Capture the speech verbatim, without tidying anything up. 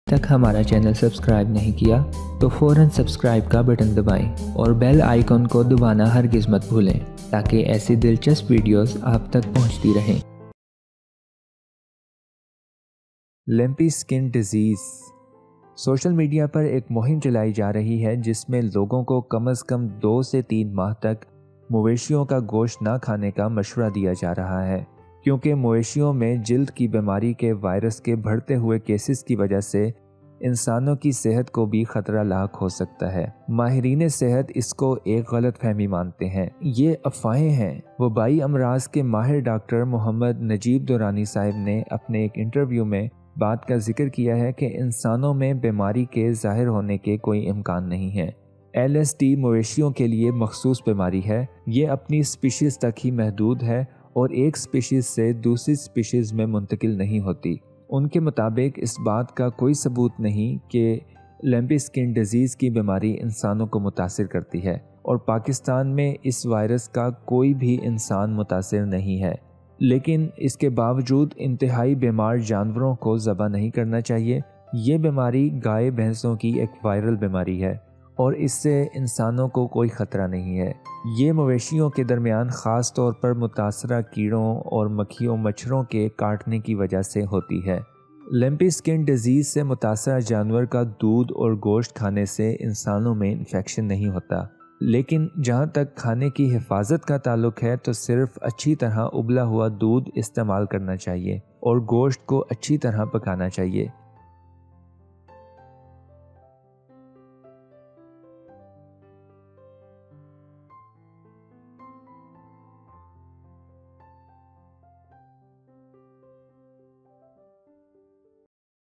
तक हमारा channel subscribe नहीं किया तो फ़ौरन सब्सक्राइब का बटन दबाएं और बेल आइकन को दबाना हरगिज़ मत भूलें ताकि ऐसी दिलचस्प वीडियोस आप तक पहुंचती रहें। Lumpy skin disease. Social media पर एक मुहिम चलाई जा रही है जिसमें लोगों को कम से कम दो से तीन माह तक मवेशियों का गोश्त ना खाने का मशवरा दिया जा रहा है, क्योंकि मवेशियों में जिल्द की बीमारी के वायरस के बढ़ते हुए केसेस की वजह से इंसानों की सेहत को भी खतरा लाक हो सकता है। माहिरीन सेहत इसको एक गलत फहमी मानते हैं। ये अफवाहें हैं। वबाई अमराज के माहिर डॉक्टर मोहम्मद नजीब दुरानी साहब ने अपने एक इंटरव्यू में बात का जिक्र किया है कि इंसानों में बीमारी के ज़ाहिर होने के कोई इम्कान नहीं है। एल एस डी मवेशियों के लिए मखसूस बीमारी है। ये अपनी स्पीशीज़ तक ही महदूद है और एक स्पीशीज़ से दूसरी स्पीशीज़ में मुंतकिल नहीं होती। उनके मुताबिक इस बात का कोई सबूत नहीं कि लैम्पी स्किन डिजीज़ की बीमारी इंसानों को मुतासिर करती है, और पाकिस्तान में इस वायरस का कोई भी इंसान मुतासिर नहीं है। लेकिन इसके बावजूद इंतहाई बीमार जानवरों को ज़बह नहीं करना चाहिए। ये बीमारी गाय भैंसों की एक वायरल बीमारी है और इससे इंसानों को कोई ख़तरा नहीं है। ये मवेशियों के दरमियान ख़ास तौर पर मुतासरा कीड़ों और मक्खियों मच्छरों के काटने की वजह से होती है। लैम्पी स्किन डिजीज़ से मुतासरा जानवर का दूध और गोश्त खाने से इंसानों में इन्फेक्शन नहीं होता, लेकिन जहाँ तक खाने की हिफाजत का ताल्लुक है तो सिर्फ अच्छी तरह उबला हुआ दूध इस्तेमाल करना चाहिए और गोश्त को अच्छी तरह पकाना चाहिए।